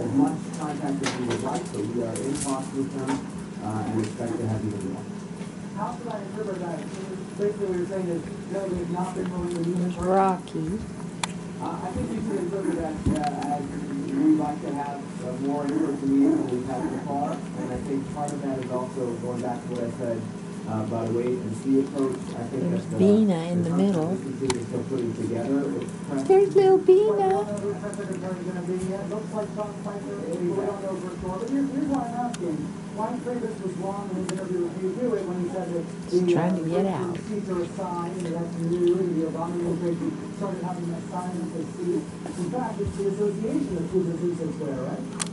as much contact as we would like, so we are in talks with them and expect to have even more. How should I interpret that? Basically, what you're saying is, no, they've not been willing to meet. There's Rocky. I think you should interpret that as we'd like to have more in-person meetings than we've had so far, and I think part of that is also going back to what I said about a wait-and-see approach. I think There's that Bina in the middle. is still putting together. There's little We don't Bina. know who the press secretary is going to be yet. Looks like Sean Spicer. We don't know for sure. But here's why I'm asking. Why Travis was wrong in his interview with You Do It when he said that He's trying to get out. seats are assigned, and that's new, and the Obama administration started having assignments of seats. In fact, it's the association that chooses who sits where, right?